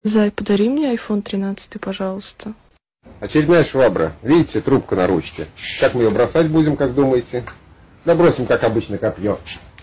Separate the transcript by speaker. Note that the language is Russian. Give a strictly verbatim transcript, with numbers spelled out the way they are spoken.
Speaker 1: Зай, подари мне айфон тринадцатый, пожалуйста.
Speaker 2: Очередная швабра. Видите, трубка на ручке. Как мы ее бросать будем, как думаете? Да бросим, как обычно, копье.